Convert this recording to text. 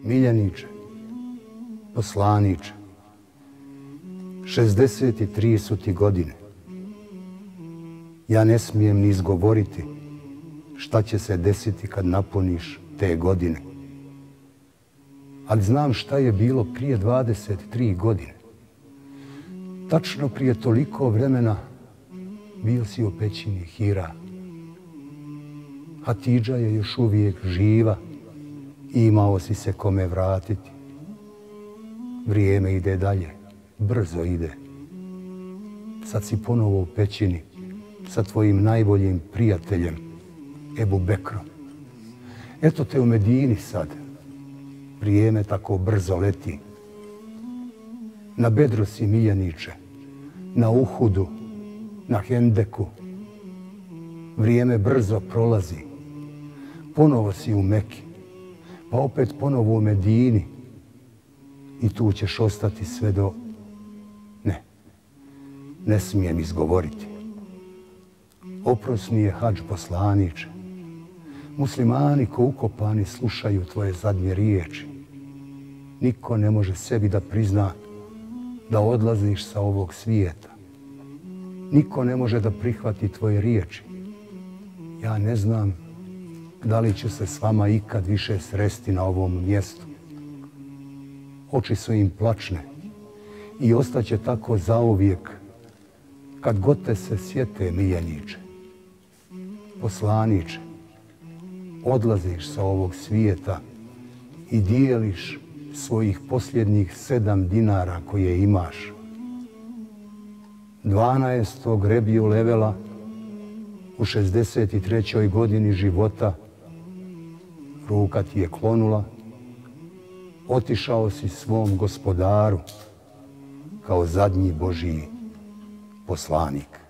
Miljeniče, poslaniče, 63 su ti godine. Ja ne smijem ni izgovoriti šta će se desiti kad napuniš te godine. Ali znam šta je bilo prije 23 godine. Tačno prije toliko vremena bio si u pećini Hira. Hatidža je još uvijek živa i imao si se kome vratiti. Vrijeme ide dalje, brzo ide. Sad si ponovo u pećini sa tvojim najboljim prijateljem Ebu Bekrom. Eto te u Medini sad. Vrijeme tako brzo leti. Na Bedru si, miljeniče, na Uhudu, na Hendeku. Vrijeme brzo prolazi. Ponovo si u Meki, pa opet ponovo u Medini. I tu ćeš ostati sve do... Ne smijem izgovoriti. Oprost mi je hadž, poslaniče. Muslimani ko ukopani slušaju tvoje zadnje riječi. Niko ne može sebi da prizna da odlaziš sa ovog svijeta. Niko ne može da prihvati tvoje riječi. Ja ne znam da li ću se s vama ikad više sresti na ovom mjestu. Oči su im plačne i ostaće tako zauvijek kad god te se sjete, miljeniče. Poslaniče, odlaziš sa ovog svijeta i dijeliš svojih posljednjih 7 dinara koje imaš. 12. Rebiju Levela u 63. godini života ruka ti je klonula, otišao si svom gospodaru kao zadnji Božji poslanik.